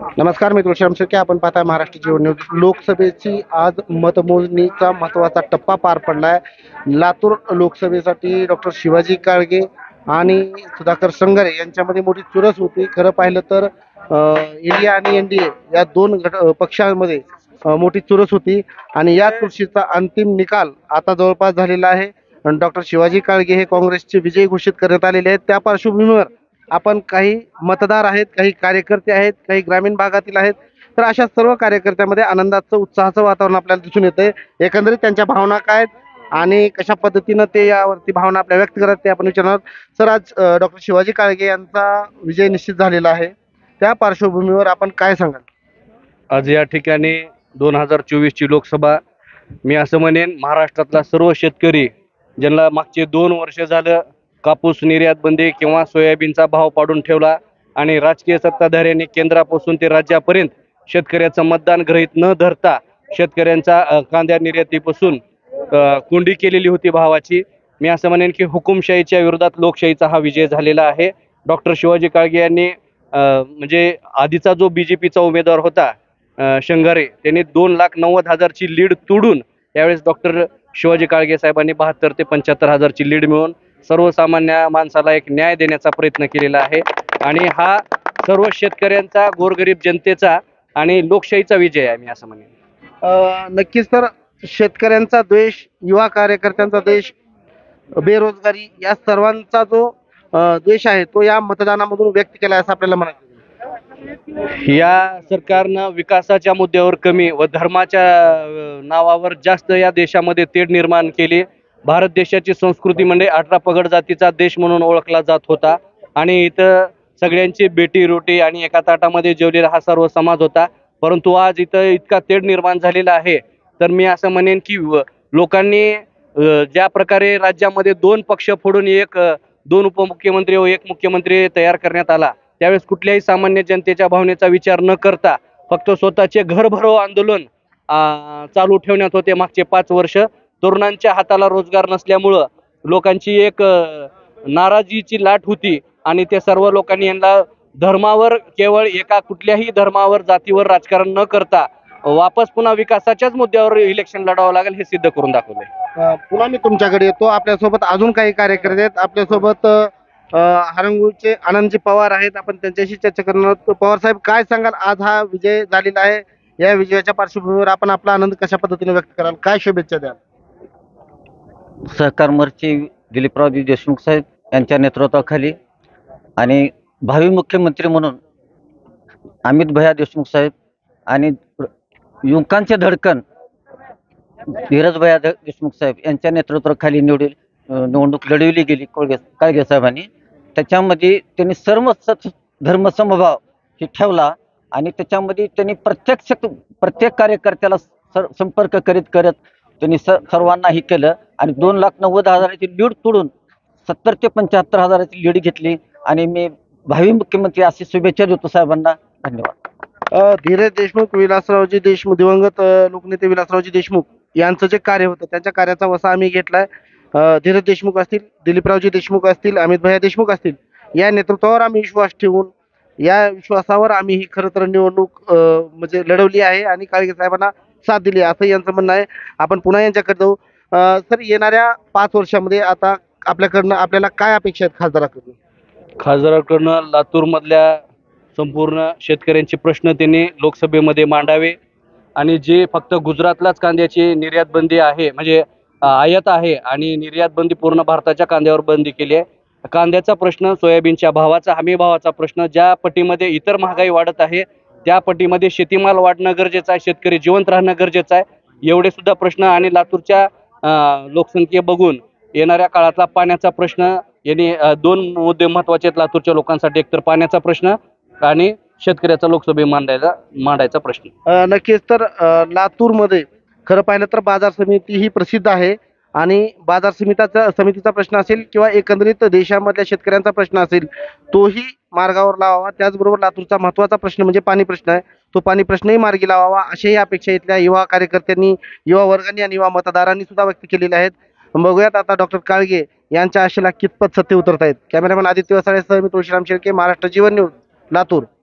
नमस्कार, मी तुळशीराम शिर्के. आपण पाहताय महाराष्ट्र जीवन न्यूज. लोकसभेची आज मतमोजणीचा महत्त्वाचा टप्पा पार पडलाय. लातूर लोकसभेसाठी डॉक्टर शिवाजी काळगे आणि सुधाकर श्रंगारे यांच्यामध्ये मोठी चुरस होती. खरं पाहिलं तर इंडिया आणि एनडीए या दोन पक्षांमध्ये मोठी चुरस होती आणि या चुरशीचा अंतिम निकाल आता जवळपास झालेला आहे. डॉक्टर शिवाजी काळगे हे काँग्रेसचे विजयी घोषित करण्यात आलेले आहेत. त्या पार्श्वभूमीवर आपण काही मतदार आहेत, काही कार्यकर्ते आहेत, काही ग्रामीण भागातील आहेत, तर अशा सर्व कार्यकर्त्यामध्ये आनंदाचं उत्साहाचं वातावरण आपल्याला दिसून येतंय. एकंदरीत त्यांच्या भावना काय आहेत आणि कशा पद्धतीनं ते यावरती भावना आपल्या व्यक्त करत ते आपण विचारणार. सर, आज डॉक्टर शिवाजी काळगे यांचा विजय निश्चित झालेला आहे, त्या पार्श्वभूमीवर आपण काय सांगाल? आज या ठिकाणी 2024 ची लोकसभा, मी असं म्हणेन महाराष्ट्रातला सर्व शेतकरी ज्यांना मागचे 2 वर्ष झालं कापूस निर्यात बंदी किंवा सोयाबीनचा भाव पाडून ठेवला आणि राजकीय सत्ताधाऱ्यांनी केंद्रापासून ते राज्यापर्यंत शेतकऱ्याचं मतदान गृहीत न धरता शेतकऱ्यांचा कांद्या निर्यातीपासून कोंडी केलेली होती भावाची. मी असं म्हणेन की हुकुमशाहीच्या विरोधात लोकशाहीचा हा विजय झालेला आहे. डॉक्टर शिवाजी काळगे यांनी म्हणजे आधीचा जो बीजेपीचा उमेदवार होता शंगारे, त्यांनी 2,90,000ची लीड तोडून यावेळेस डॉक्टर शिवाजी काळगे साहेबांनी 72 ते 75,000ची लीड मिळवून सर्वसामान्य माणसाला एक न्याय देण्याचा प्रयत्न केलेला आहे आणि हा सर्व शेतकऱ्यांचा, गोरगरीब जनतेचा आणि लोकशाहीचा विजय आहे, मी असं म्हणेन. नक्कीच. तर शेतकऱ्यांचा द्वेष, युवा कार्यकर्त्यांचा द्वेष, बेरोजगारी या सर्वांचा जो द्वेष आहे तो या मतदानामधून व्यक्त केला असं आपल्याला म्हणायचं. या सरकारनं विकासाच्या मुद्द्यावर कमी व धर्माच्या नावावर जास्त या देशामध्ये तेढ निर्माण केली. भारत देशाची संस्कृती म्हणजे 18 पगड जातीचा देश म्हणून ओळखला जात होता आणि इथं सगळ्यांची बेटी रोटी आणि एका ताटामध्ये जेवलेला हा सर्व समाज होता. परंतु आज इथं इतका तेढ निर्माण झालेला आहे, तर मी असं म्हणेन की लोकांनी ज्या प्रकारे राज्यामध्ये 2 पक्ष फोडून 2 उपमुख्यमंत्री व 1 मुख्यमंत्री तयार करण्यात आला, त्यावेळेस कुठल्याही सामान्य जनतेच्या भावनेचा विचार न करता फक्त स्वतःचे घर भरो आंदोलन चालू ठेवण्यात होते मागचे 5 वर्ष. तरुणांच्या हाताला रोजगार नसल्यामुळं लोकांची एक नाराजीची लाट होती आणि त्या सर्व लोकांनी यांना धर्मावर, केवळ एका कुठल्याही धर्मावर, जातीवर राजकारण न करता वापस पुन्हा विकासाच्याच मुद्द्यावर इलेक्शन लढावं लागेल हे सिद्ध करून दाखवलंय. पुन्हा मी तुमच्याकडे येतो. आपल्यासोबत अजून काही कार्यकर्ते आहेत. आपल्यासोबत हरंगूळचे आनंदजी पवार आहेत. आपण त्यांच्याशी चर्चा करणार आहोत. पवार साहेब, काय सांगाल? आज हा विजय झालेला आहे, या विजयाच्या पार्श्वभूमीवर आपण आपला आनंद कशा पद्धतीने व्यक्त कराल? काय शुभेच्छा द्याल? सहकार मोर्चे दिलीपरावजी देशमुख साहेब यांच्या नेतृत्वाखाली आणि भावी मुख्यमंत्री म्हणून अमित भैया देशमुख साहेब आणि युवकांचे धडकन धीरज भैया देशमुख साहेब यांच्या नेतृत्वाखाली निवडणूक लढवली गेली काळगे साहेबांनी. त्याच्यामध्ये त्यांनी सर्व धर्मसमभाव हे ठेवला आणि त्याच्यामध्ये त्यांनी प्रत्येक कार्यकर्त्याला संपर्क करत त्यांनी सर्वांना हे केलं आणि 2,90,000ची लीड तोडून 70 ते 75,000ची लीड घेतली आणि मी भावी मुख्यमंत्री अशी शुभेच्छा देतो साहेबांना. धन्यवाद. धीरज देशमुख, विलासरावजी देशमुख, दिवंगत लोकनेते विलासरावजी देशमुख यांचं जे कार्य होतं त्याच्या कार्याचा वसा आम्ही घेतलाय. धीरज देशमुख असतील, दिलीपरावजी देशमुख असतील, अमित भैया देशमुख असतील, या नेतृत्वावर आम्ही विश्वास ठेवून या विश्वासावर आम्ही ही खरं तर निवडणूक म्हणजे लढवली आहे आणि काळगे साहेबांना साथ दिली असं यांचं म्हणणं आहे. आपण पुन्हा यांच्याकडे जाऊ. सर, येणाऱ्या 5 वर्षामध्ये आता आपल्याला काय अपेक्षा आहेत खासदाराकडून? खासदाराकडनं लातूरमधल्या संपूर्ण शेतकऱ्यांचे प्रश्न त्यांनी लोकसभेमध्ये मांडावे आणि जे फक्त गुजरातलाच कांद्याची निर्यात बंदी आहे, म्हणजे आयात आहे आणि निर्यात बंदी पूर्ण भारताच्या कांद्यावर बंदी केली आहे. कांद्याचा प्रश्न, सोयाबीनच्या भावाचा, हमी भावाचा प्रश्न, ज्या पटीमध्ये इतर महागाई वाढत आहे त्या पटीमध्ये शेतीमाल वाढणं गरजेचं आहे, शेतकरी जिवंत राहणं गरजेचं आहे, एवढे सुद्धा प्रश्न. आणि लातूरच्या लोकसंख्ये बघून येणाऱ्या काळातला पाण्याचा प्रश्न, यांनी 2 मुद्दे महत्त्वाचे आहेत लातूरच्या लोकांसाठी. एकतर पाण्याचा प्रश्न आणि शेतकऱ्याचा लोकसभेत मांडायचा प्रश्न. नक्कीच. तर लातूरमध्ये खरं पाहिलं तर बाजार समिती ही प्रसिद्ध आहे आणि बाजार समितीचा प्रश्न असेल किंवा एकंदरीत देशामधल्या शेतकऱ्यांचा प्रश्न असेल, तोही मार्गावर लावावा. त्याचबरोबर लातूरचा महत्त्वाचा प्रश्न म्हणजे पाणी प्रश्न आहे, तो पाणी प्रश्नही मार्गी लावावा अशाही अपेक्षा इथल्या युवा कार्यकर्त्यांनी, युवा वर्गांनी आणि युवा मतदारांनी सुद्धा व्यक्त केलेल्या आहेत. बघूयात आता डॉक्टर काळगे यांच्या आशेला कितपत सत्य उतरत आहेत. कॅमेरामॅन आदित्य वसाळेसह मी तुळशीराम शिर्के, महाराष्ट्र जीवन न्यूज, लातूर.